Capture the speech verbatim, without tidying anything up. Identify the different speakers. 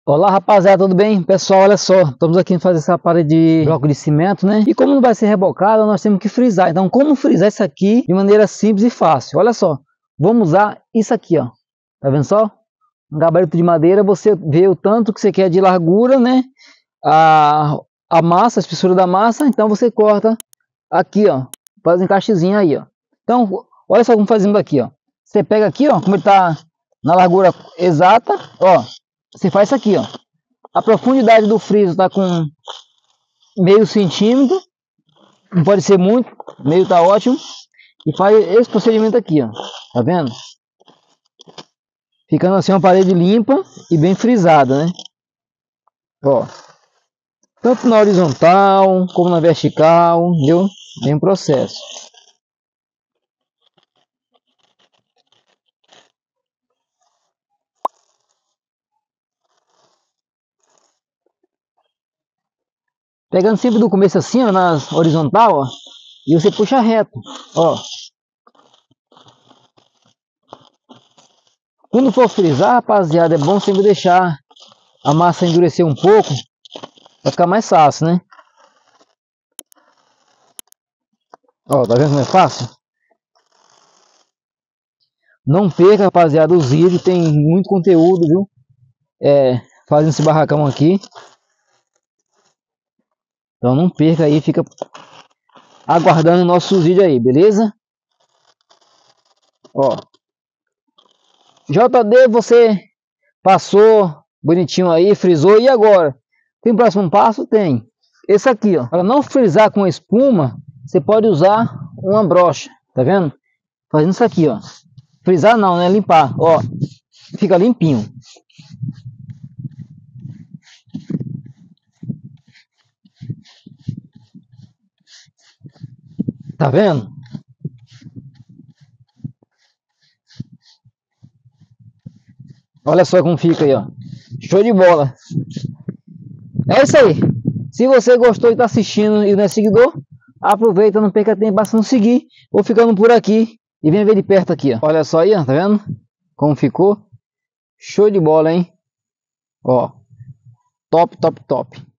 Speaker 1: Olá rapaziada, tudo bem? Pessoal, olha só, estamos aqui fazer essa parede de bloco de cimento, né? E como não vai ser rebocada, nós temos que frisar. Então, como frisar isso aqui de maneira simples e fácil? Olha só, vamos usar isso aqui, ó. Tá vendo só? Um gabarito de madeira, você vê o tanto que você quer de largura, né? A, a massa, a espessura da massa, então você corta aqui, ó. Faz um encaixezinho aí, ó. Então, olha só como fazendo aqui, ó. Você pega aqui, ó, como ele tá na largura exata, ó. Você faz isso aqui, ó. A profundidade do friso tá com meio centímetro. Não pode ser muito, meio tá ótimo. E faz esse procedimento aqui, ó. Tá vendo? Ficando assim uma parede limpa e bem frisada, né? Ó. Tanto na horizontal como na vertical, viu? Tem um processo. Pegando sempre do começo assim, ó, na horizontal, ó, e você puxa reto, ó. Quando for frisar, rapaziada, é bom sempre deixar a massa endurecer um pouco, vai ficar mais fácil, né? Ó, tá vendo como é fácil? Não perca, rapaziada, os vídeos, tem muito conteúdo, viu? É, fazendo esse barracão aqui. Então não perca aí, fica aguardando nossos vídeos aí, beleza? Ó, J D, você passou bonitinho aí, frisou, e agora? Tem próximo passo? Tem. Esse aqui, ó. Para não frisar com espuma, você pode usar uma brocha, tá vendo? Fazendo isso aqui, ó. Frisar não, né? Limpar, ó. Fica limpinho. Tá vendo? Olha só como fica aí, ó. Show de bola. É isso aí. Se você gostou e está assistindo e não é seguidor, aproveita, não perca tempo, basta não seguir. Vou ficando por aqui e vem ver de perto aqui, ó. Olha só aí, ó, tá vendo? Como ficou? Show de bola, hein? Ó. Top, top, top.